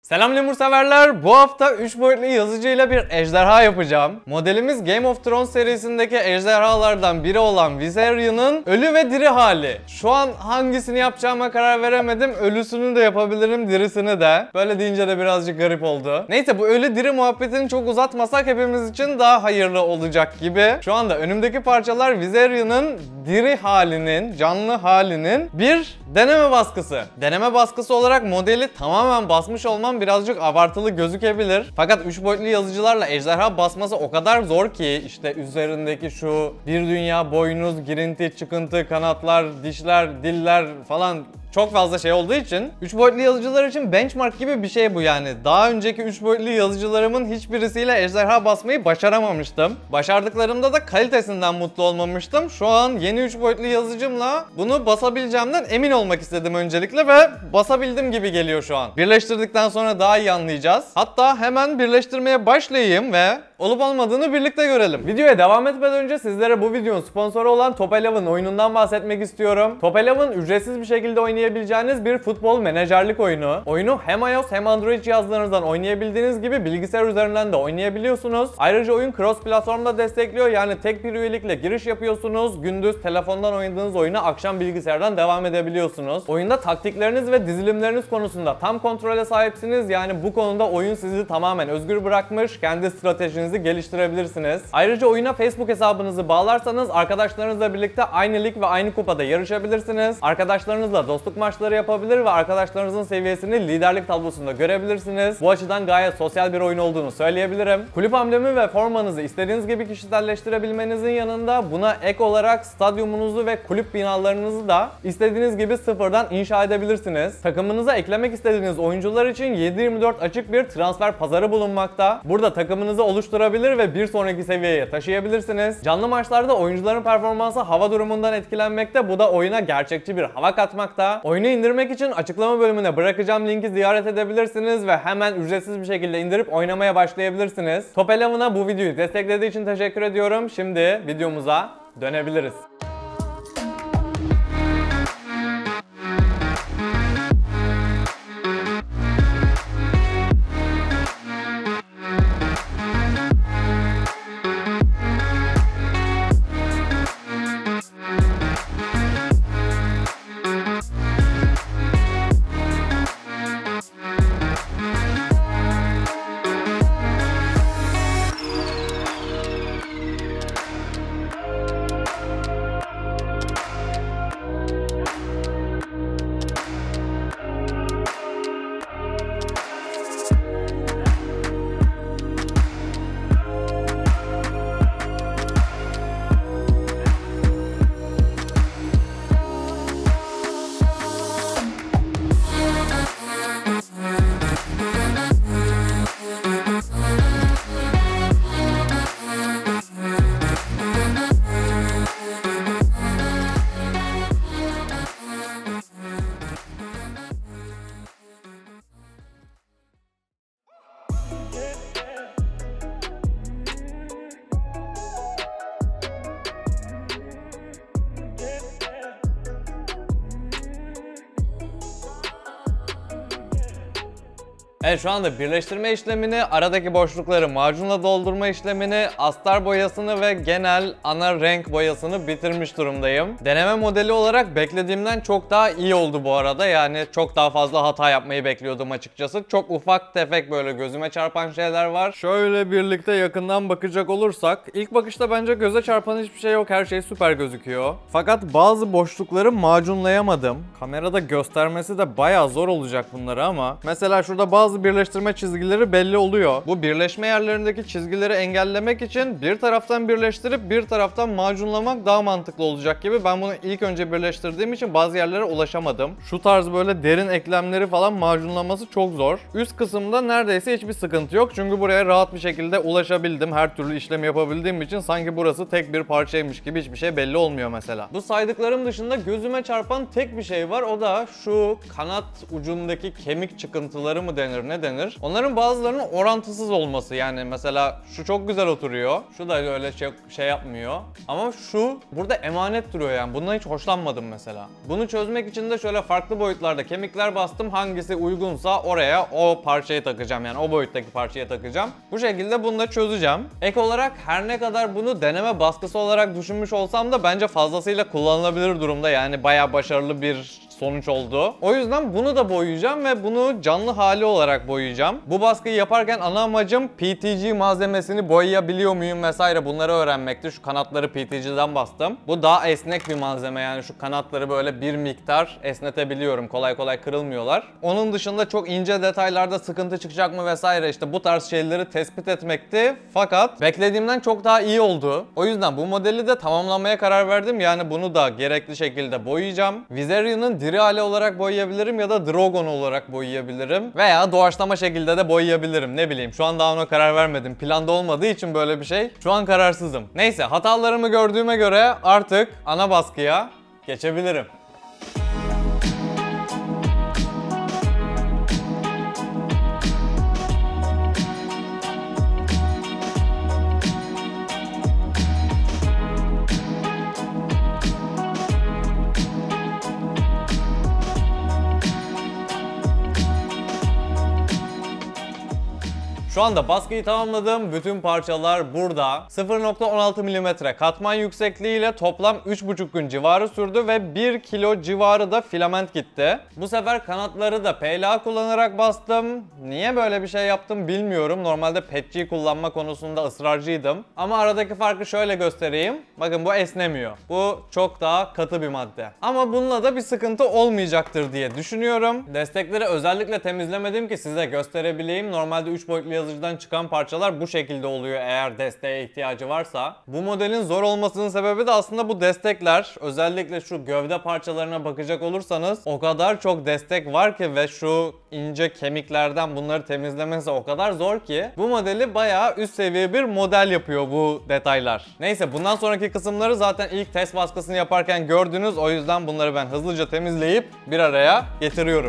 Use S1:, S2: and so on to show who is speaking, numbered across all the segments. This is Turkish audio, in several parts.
S1: Selam lemur severler. Bu hafta 3 boyutlu yazıcıyla bir ejderha yapacağım. Modelimiz Game of Thrones serisindeki ejderhalardan biri olan Viserion'un ölü ve diri hali. Şu an hangisini yapacağıma karar veremedim. Ölüsünü de yapabilirim, dirisini de. Böyle deyince de birazcık garip oldu. Neyse, bu ölü diri muhabbetini çok uzatmasak hepimiz için daha hayırlı olacak gibi. Şu anda önümdeki parçalar Viserion'un diri halinin, canlı halinin bir deneme baskısı. Deneme baskısı olarak modeli tamamen basmış olmam birazcık abartılı gözükebilir. Fakat 3 boyutlu yazıcılarla ejderha basması o kadar zor ki, işte üzerindeki şu bir dünya boynuz, girinti, çıkıntı, kanatlar, dişler, diller falan çok fazla şey olduğu için 3 boyutlu yazıcılar için benchmark gibi bir şey bu yani. Daha önceki 3 boyutlu yazıcılarımın hiçbirisiyle ejderha basmayı başaramamıştım. Başardıklarımda da kalitesinden mutlu olmamıştım. Şu an yeni 3 boyutlu yazıcımla bunu basabileceğimden emin olmak istedim öncelikle ve basabildim gibi geliyor şu an. Birleştirdikten sonra daha iyi anlayacağız. Hatta hemen birleştirmeye başlayayım ve olup olmadığını birlikte görelim. Videoya devam etmeden önce sizlere bu videonun sponsoru olan Top Eleven oyunundan bahsetmek istiyorum. Top Eleven ücretsiz bir şekilde oynayabileceğiniz bir futbol menajerlik oyunu. Oyunu hem iOS hem Android cihazlarınızdan oynayabildiğiniz gibi bilgisayar üzerinden de oynayabiliyorsunuz. Ayrıca oyun cross platformda destekliyor, yani tek bir üyelikle giriş yapıyorsunuz. Gündüz telefondan oynadığınız oyunu akşam bilgisayardan devam edebiliyorsunuz. Oyunda taktikleriniz ve dizilimleriniz konusunda tam kontrole sahipsiniz. Yani bu konuda oyun sizi tamamen özgür bırakmış. Kendi stratejinizi geliştirebilirsiniz. Ayrıca oyuna Facebook hesabınızı bağlarsanız arkadaşlarınızla birlikte aynı lig ve aynı kupada yarışabilirsiniz. Arkadaşlarınızla dostluk maçları yapabilir ve arkadaşlarınızın seviyesini liderlik tablosunda görebilirsiniz. Bu açıdan gayet sosyal bir oyun olduğunu söyleyebilirim. Kulüp amblemi ve formanızı istediğiniz gibi kişiselleştirebilmenizin yanında buna ek olarak stadyumunuzu ve kulüp binalarınızı da istediğiniz gibi sıfırdan inşa edebilirsiniz. Takımınıza eklemek istediğiniz oyuncular için 7/24 açık bir transfer pazarı bulunmakta. Burada takımınızı oluşturabilir ve bir sonraki seviyeye taşıyabilirsiniz. Canlı maçlarda oyuncuların performansı hava durumundan etkilenmekte. Bu da oyuna gerçekçi bir hava katmakta. Oyunu indirmek için açıklama bölümüne bırakacağım linki ziyaret edebilirsiniz ve hemen ücretsiz bir şekilde indirip oynamaya başlayabilirsiniz. Top Eleven'a bu videoyu desteklediği için teşekkür ediyorum. Şimdi videomuza dönebiliriz. Evet, şu anda birleştirme işlemini, aradaki boşlukları macunla doldurma işlemini, astar boyasını ve genel ana renk boyasını bitirmiş durumdayım. Deneme modeli olarak beklediğimden çok daha iyi oldu bu arada. Yani çok daha fazla hata yapmayı bekliyordum açıkçası. Çok ufak tefek böyle gözüme çarpan şeyler var. Şöyle birlikte yakından bakacak olursak, ilk bakışta bence göze çarpan hiçbir şey yok. Her şey süper gözüküyor. Fakat bazı boşlukları macunlayamadım. Kamerada göstermesi de bayağı zor olacak bunları ama. Mesela şurada bazı birleştirme çizgileri belli oluyor. Bu birleşme yerlerindeki çizgileri engellemek için bir taraftan birleştirip bir taraftan macunlamak daha mantıklı olacak gibi. Ben bunu ilk önce birleştirdiğim için bazı yerlere ulaşamadım. Şu tarz böyle derin eklemleri falan macunlaması çok zor. Üst kısımda neredeyse hiçbir sıkıntı yok. Çünkü buraya rahat bir şekilde ulaşabildim. Her türlü işlemi yapabildiğim için sanki burası tek bir parçaymış gibi hiçbir şey belli olmuyor mesela. Bu saydıklarım dışında gözüme çarpan tek bir şey var. O da şu kanat ucundaki kemik çıkıntıları mı denir, ne denir? Onların bazılarının orantısız olması, yani mesela şu çok güzel oturuyor. Şu da öyle şey yapmıyor. Ama şu burada emanet duruyor yani. Bundan hiç hoşlanmadım mesela. Bunu çözmek için de şöyle farklı boyutlarda kemikler bastım. Hangisi uygunsa oraya o parçayı takacağım. Yani o boyuttaki parçayı takacağım. Bu şekilde bunu da çözeceğim. Ek olarak her ne kadar bunu deneme baskısı olarak düşünmüş olsam da bence fazlasıyla kullanılabilir durumda. Yani bayağı başarılı bir sonuç oldu. O yüzden bunu da boyayacağım ve bunu canlı hali olarak boyayacağım. Bu baskıyı yaparken ana amacım PTG malzemesini boyayabiliyor muyum vesaire bunları öğrenmekti. Şu kanatları PTG'den bastım. Bu daha esnek bir malzeme, yani şu kanatları böyle bir miktar esnetebiliyorum. Kolay kolay kırılmıyorlar. Onun dışında çok ince detaylarda sıkıntı çıkacak mı vesaire, işte bu tarz şeyleri tespit etmekti. Fakat beklediğimden çok daha iyi oldu. O yüzden bu modeli de tamamlamaya karar verdim. Yani bunu da gerekli şekilde boyayacağım. Viserion'un diri hali olarak boyayabilirim ya da Drogon olarak boyayabilirim. Veya doğaçlama şekilde de boyayabilirim. Ne bileyim, şu an daha ona karar vermedim. Planda olmadığı için böyle bir şey. Şu an kararsızım. Neyse, hatalarımı gördüğüme göre artık ana baskıya geçebilirim. Şu anda baskıyı tamamladım. Bütün parçalar burada. 0.16 mm katman yüksekliğiyle toplam 3,5 gün civarı sürdü ve 1 kilo civarı da filament gitti. Bu sefer kanatları da PLA kullanarak bastım. Niye böyle bir şey yaptım bilmiyorum. Normalde PETG kullanma konusunda ısrarcıydım. Ama aradaki farkı şöyle göstereyim. Bakın, bu esnemiyor. Bu çok daha katı bir madde. Ama bununla da bir sıkıntı olmayacaktır diye düşünüyorum. Destekleri özellikle temizlemedim ki size gösterebileyim. Normalde 3 boyutlu yazıcıdan çıkan parçalar bu şekilde oluyor eğer desteğe ihtiyacı varsa. Bu modelin zor olmasının sebebi de aslında bu destekler. Özellikle şu gövde parçalarına bakacak olursanız o kadar çok destek var ki ve şu ince kemiklerden bunları temizlemesi o kadar zor ki bu modeli bayağı üst seviye bir model yapıyor bu detaylar. Neyse, bundan sonraki kısımları zaten ilk test baskısını yaparken gördünüz. O yüzden bunları ben hızlıca temizleyip bir araya getiriyorum.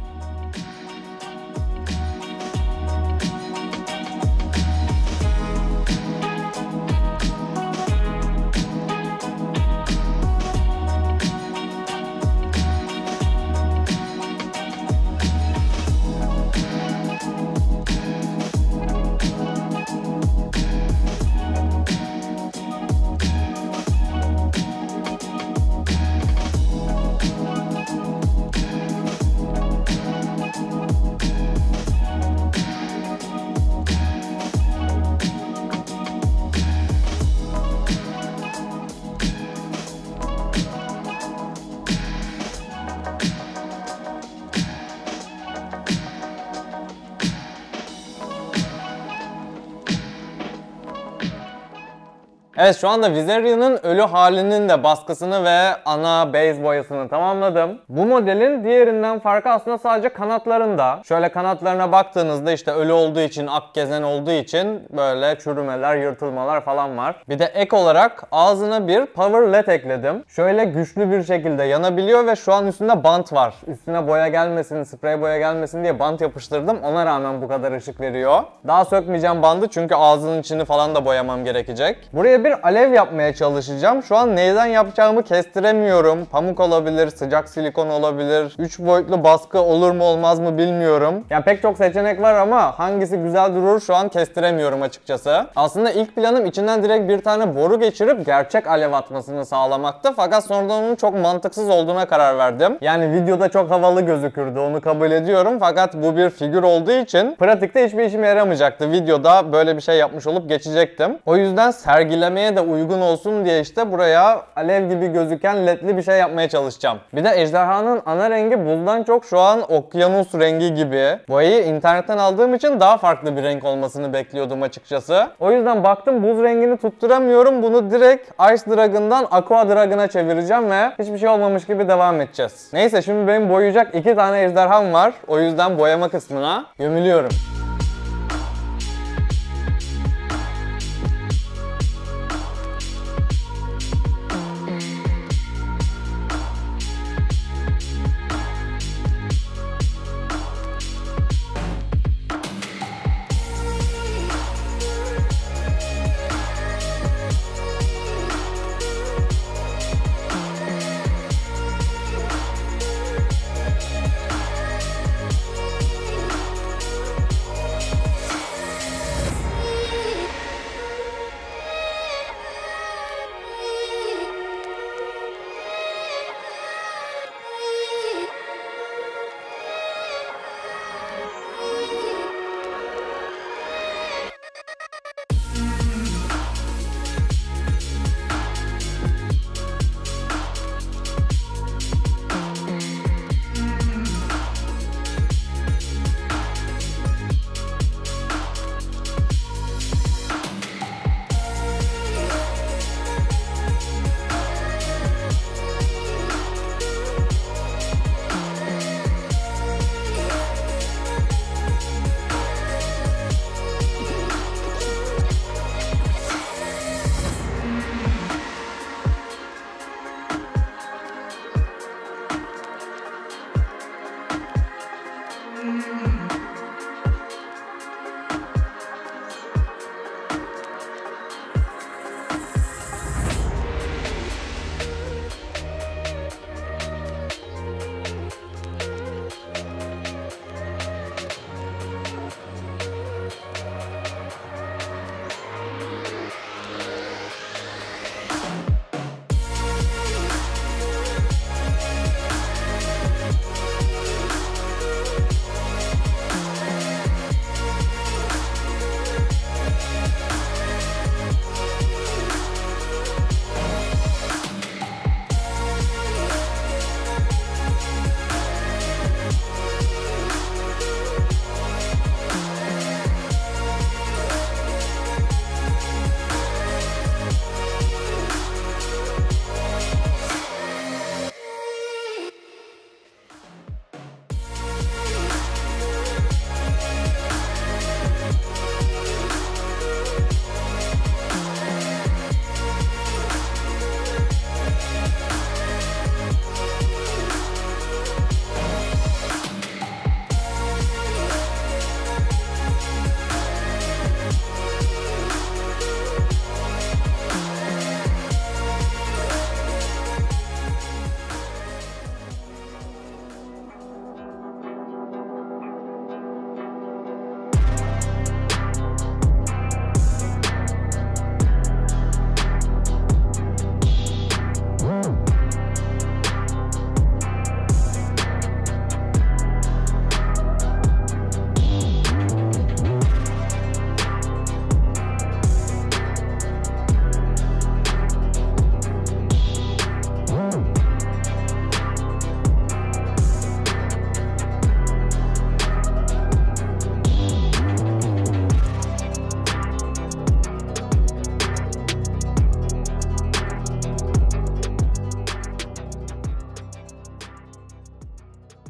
S1: Evet, şu anda Viserion'un ölü halinin de baskısını ve ana base boyasını tamamladım. Bu modelin diğerinden farkı aslında sadece kanatlarında. Şöyle kanatlarına baktığınızda işte ölü olduğu için, ak gezen olduğu için böyle çürümeler, yırtılmalar falan var. Bir de ek olarak ağzına bir power led ekledim. Şöyle güçlü bir şekilde yanabiliyor ve şu an üstünde bant var. Üstüne boya gelmesin, sprey boya gelmesin diye bant yapıştırdım. Ona rağmen bu kadar ışık veriyor. Daha sökmeyeceğim bandı çünkü ağzının içini falan da boyamam gerekecek. Buraya bir alev yapmaya çalışacağım. Şu an neyden yapacağımı kestiremiyorum. Pamuk olabilir, sıcak silikon olabilir. 3 boyutlu baskı olur mu olmaz mı bilmiyorum. Yani pek çok seçenek var ama hangisi güzel durur şu an kestiremiyorum açıkçası. Aslında ilk planım içinden direkt bir tane boru geçirip gerçek alev atmasını sağlamaktı. Fakat sonradan onun çok mantıksız olduğuna karar verdim. Yani videoda çok havalı gözükürdü, onu kabul ediyorum. Fakat bu bir figür olduğu için pratikte hiçbir işime yaramayacaktı. Videoda böyle bir şey yapmış olup geçecektim. O yüzden sergilemeye de uygun olsun diye işte buraya alev gibi gözüken ledli bir şey yapmaya çalışacağım. Bir de ejderhanın ana rengi buzdan çok şu an okyanus rengi gibi. Boyayı internetten aldığım için daha farklı bir renk olmasını bekliyordum açıkçası. O yüzden baktım buz rengini tutturamıyorum. Bunu direkt Ice Dragon'dan Aqua Dragon'a çevireceğim ve hiçbir şey olmamış gibi devam edeceğiz. Neyse, şimdi benim boyayacak 2 tane ejderham var. O yüzden boyama kısmına gömülüyorum.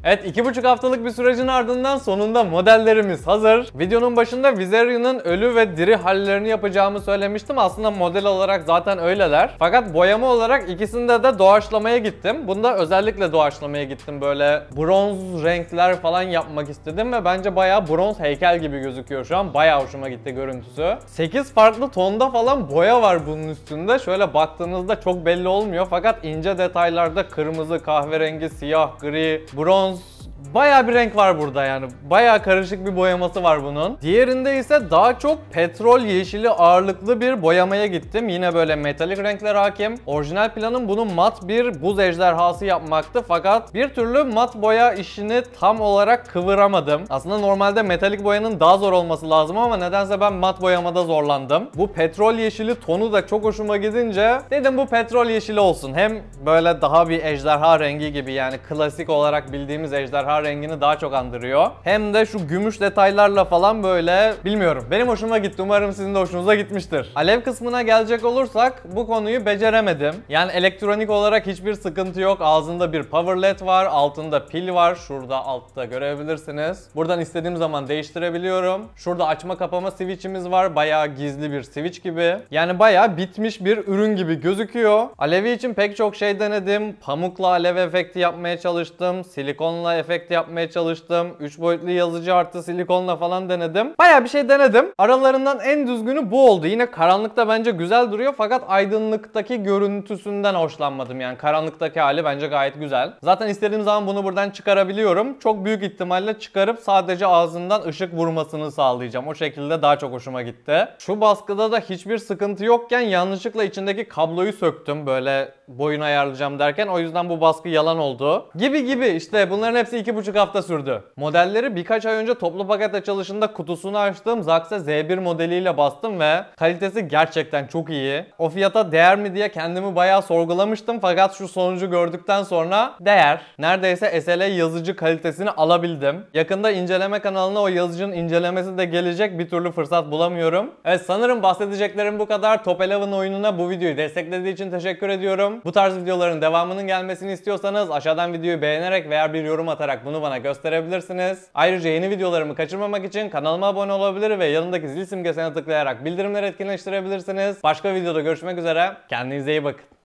S1: Evet, 2,5 haftalık bir sürecin ardından sonunda modellerimiz hazır. Videonun başında Viserion'un ölü ve diri hallerini yapacağımı söylemiştim. Aslında model olarak zaten öyleler. Fakat boyama olarak ikisinde de doğaçlamaya gittim. Bunda özellikle doğaçlamaya gittim. Böyle bronz renkler falan yapmak istedim ve bence bayağı bronz heykel gibi gözüküyor şu an. Bayağı hoşuma gitti görüntüsü. 8 farklı tonda falan boya var bunun üstünde. Şöyle baktığınızda çok belli olmuyor. Fakat ince detaylarda kırmızı, kahverengi, siyah, gri, bronz, bayağı bir renk var burada yani. Bayağı karışık bir boyaması var bunun. Diğerinde ise daha çok petrol yeşili ağırlıklı bir boyamaya gittim. Yine böyle metalik renkler hakim. Orijinal planım bunu mat bir buz ejderhası yapmaktı. Fakat bir türlü mat boya işini tam olarak kıvıramadım. Aslında normalde metalik boyanın daha zor olması lazım ama nedense ben mat boyamada zorlandım. Bu petrol yeşili tonu da çok hoşuma gidince dedim bu petrol yeşili olsun. Hem böyle daha bir ejderha rengi gibi, yani klasik olarak bildiğimiz ejderha rengini daha çok andırıyor. Hem de şu gümüş detaylarla falan böyle, bilmiyorum. Benim hoşuma gitti. Umarım sizin de hoşunuza gitmiştir. Alev kısmına gelecek olursak bu konuyu beceremedim. Yani elektronik olarak hiçbir sıkıntı yok. Ağzında bir power led var. Altında pil var. Şurada altta görebilirsiniz. Buradan istediğim zaman değiştirebiliyorum. Şurada açma kapama switch'imiz var. Bayağı gizli bir switch gibi. Yani bayağı bitmiş bir ürün gibi gözüküyor. Alevi için pek çok şey denedim. Pamukla alev efekti yapmaya çalıştım. Silikonla efekt yapmaya çalıştım. 3 boyutlu yazıcı artı silikonla falan denedim. Bayağı bir şey denedim. Aralarından en düzgünü bu oldu. Yine karanlıkta bence güzel duruyor fakat aydınlıktaki görüntüsünden hoşlanmadım. Yani karanlıktaki hali bence gayet güzel. Zaten istediğim zaman bunu buradan çıkarabiliyorum. Çok büyük ihtimalle çıkarıp sadece ağzından ışık vurmasını sağlayacağım. O şekilde daha çok hoşuma gitti. Şu baskıda da hiçbir sıkıntı yokken yanlışlıkla içindeki kabloyu söktüm. Böyle boyunu ayarlayacağım derken, o yüzden bu baskı yalan oldu. Gibi işte bunların hepsi 2,5 hafta sürdü. Modelleri birkaç ay önce toplu paket açılışında kutusunu açtığım Zaxxer Z1 modeliyle bastım ve kalitesi gerçekten çok iyi. O fiyata değer mi diye kendimi bayağı sorgulamıştım fakat şu sonucu gördükten sonra değer. Neredeyse SLA yazıcı kalitesini alabildim. Yakında inceleme kanalına o yazıcının incelemesi de gelecek, bir türlü fırsat bulamıyorum. Evet, sanırım bahsedeceklerim bu kadar. Top Eleven oyununa bu videoyu desteklediği için teşekkür ediyorum. Bu tarz videoların devamının gelmesini istiyorsanız aşağıdan videoyu beğenerek veya bir yorum atarak bunu bana gösterebilirsiniz. Ayrıca yeni videolarımı kaçırmamak için kanalıma abone olabilir ve yanındaki zil simgesine tıklayarak bildirimleri etkinleştirebilirsiniz. Başka videoda görüşmek üzere. Kendinize iyi bakın.